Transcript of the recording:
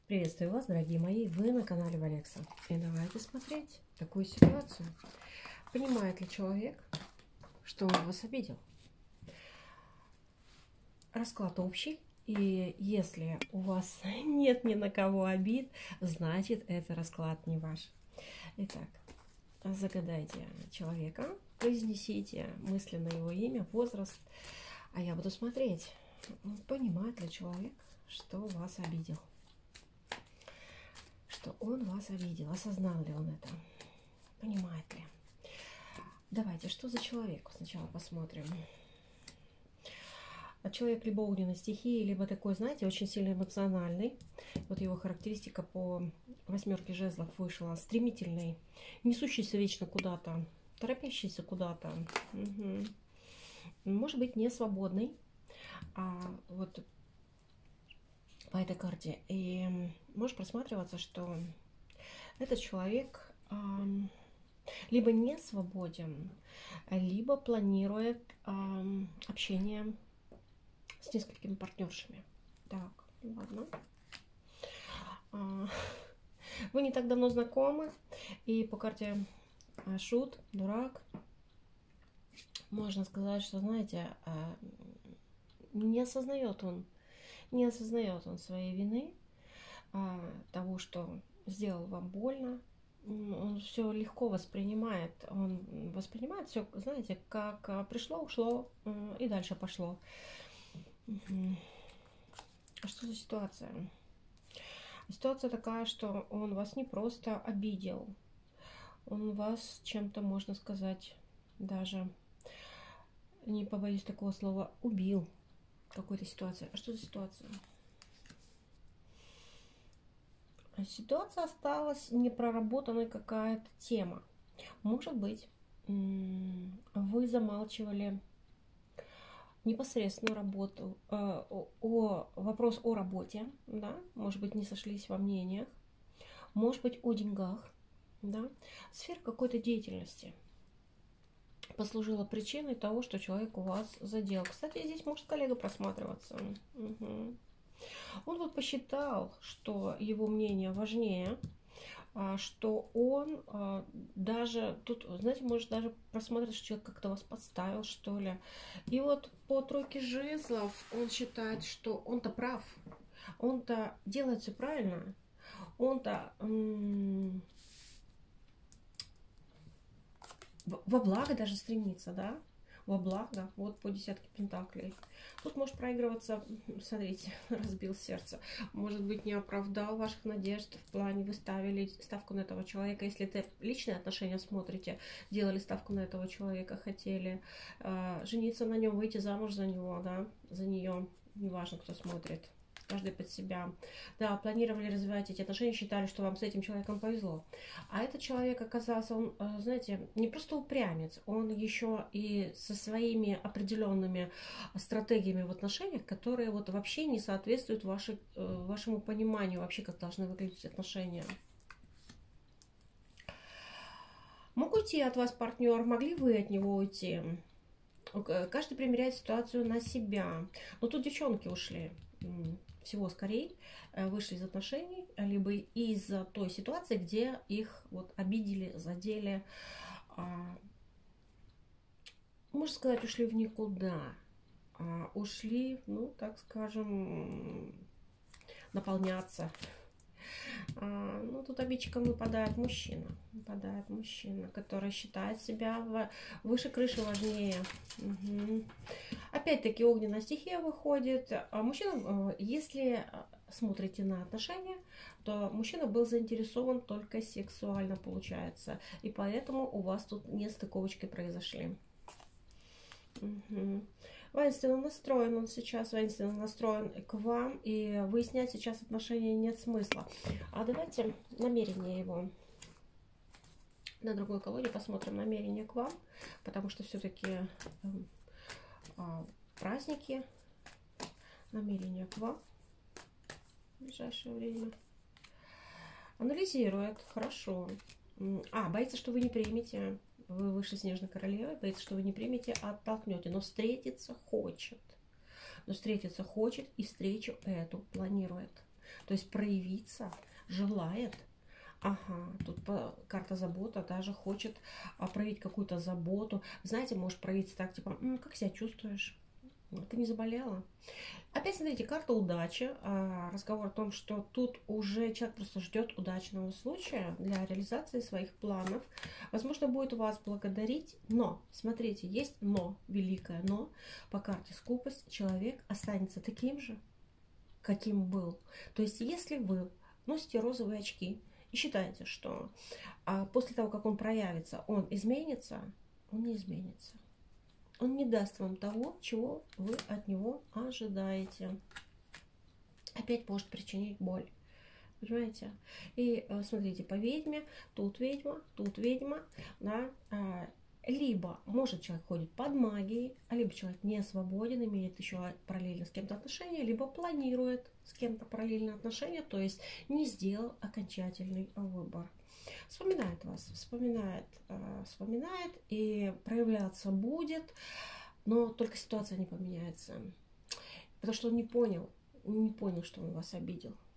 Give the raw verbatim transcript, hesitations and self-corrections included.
Приветствую вас, дорогие мои, вы на канале Валекса. И давайте смотреть такую ситуацию. Понимает ли человек, что он вас обидел? Расклад общий, и если у вас нет ни на кого обид, значит, это расклад не ваш. Итак, загадайте человека, произнесите мысленно его имя, возраст, а я буду смотреть, понимает ли человек, что вас обидел. Что он вас обидел, осознал ли он это, понимает ли. Давайте, что за человек? Сначала посмотрим. Человек либо огненной стихии, либо такой, знаете, очень сильно эмоциональный. Вот его характеристика по восьмерке жезлов вышла. Стремительный, несущийся вечно куда-то, торопящийся куда-то. Угу. Может быть, не свободный. А вот по этой карте. И может просматриваться, что этот человек э, либо не свободен, либо планирует э, общение с несколькими партнершами. Так, ладно. Вы не так давно знакомы, и по карте шут, дурак, можно сказать, что, знаете, не осознает он, не осознает он своей вины, того, что сделал вам больно. Он все легко воспринимает, он воспринимает все, знаете, как пришло, ушло и дальше пошло. А что за ситуация? Ситуация такая, что он вас не просто обидел, он вас чем-то, можно сказать, даже, не побоюсь такого слова, убил в какой-то ситуации. А что за ситуация? Ситуация осталась непроработанной какая-то тема. Может быть, вы замалчивали непосредственную работу, э, о, вопрос о работе, да, может быть, не сошлись во мнениях, может быть, о деньгах, да, сфера какой-то деятельности послужила причиной того, что человек у вас задел. Кстати, здесь может коллега просматриваться. Угу. Он вот посчитал, что его мнение важнее, что он даже, тут, знаете, может даже просмотреть, что человек как-то вас подставил, что ли. И вот по тройке жезлов он считает, что он-то прав, он-то делает все правильно, он-то во благо даже стремится, да, во благо, вот по десятке пентаклей. Тут может проигрываться, смотрите, разбил сердце. Может быть, не оправдал ваших надежд в плане, вы ставили ставку на этого человека. Если это личные отношения смотрите, делали ставку на этого человека, хотели э, жениться на нем, выйти замуж за него, да, за нее, неважно, кто смотрит. Каждый под себя. Да, планировали развивать эти отношения, считали, что вам с этим человеком повезло. А этот человек оказался, он, знаете, не просто упрямец, он еще и со своими определенными стратегиями в отношениях, которые вот вообще не соответствуют вашей, вашему пониманию, вообще как должны выглядеть отношения. Мог уйти от вас партнер, могли вы от него уйти. Каждый примеряет ситуацию на себя. Но тут девчонки ушли. Всего скорее вышли из отношений, либо из-за той ситуации, где их вот обидели, задели. Можно сказать, ушли в никуда. Ушли, ну, так скажем, наполняться. Ну, тут обидчиком выпадает мужчина. Выпадает мужчина, который считает себя выше крыши, важнее. Угу. Опять-таки огненная стихия выходит. А мужчина, если смотрите на отношения, то мужчина был заинтересован только сексуально, получается. И поэтому у вас тут нестыковочки произошли. Угу. Воинственно настроен он сейчас, воинственно настроен к вам, и выяснять сейчас отношения нет смысла. А давайте намерение его на другой колоде посмотрим, намерение к вам, потому что все-таки э, э, праздники, намерение к вам в ближайшее время. Анализирует, хорошо. А, боится, что вы не примете. Вы выше снежной королевы, боится, что вы не примете, а оттолкнете. Но встретиться хочет. Но встретиться хочет и встречу эту планирует. То есть проявиться желает. Ага, тут карта забота, даже хочет а, проявить какую-то заботу. Знаете, может проявиться так, типа, М, как себя чувствуешь? Ты не заболела? Опять смотрите, карта удачи. А, разговор о том, что тут уже человек просто ждет удачного случая для реализации своих планов. Возможно, будет вас благодарить, но, смотрите, есть но, великое но. По карте скупость человек останется таким же, каким был. То есть, если вы носите розовые очки и считаете, что а, после того, как он проявится, он изменится, он не изменится. Он не даст вам того, чего вы от него ожидаете. Опять может причинить боль. Понимаете? И смотрите, по ведьме, тут ведьма, тут ведьма, да, либо, может, человек ходит под магией, а либо человек не свободен, имеет еще параллельно с кем-то отношения, либо планирует с кем-то параллельно отношения, то есть не сделал окончательный выбор. Вспоминает вас, вспоминает, э, вспоминает и проявляться будет, но только ситуация не поменяется, потому что он не понял, не понял, что он вас обидел.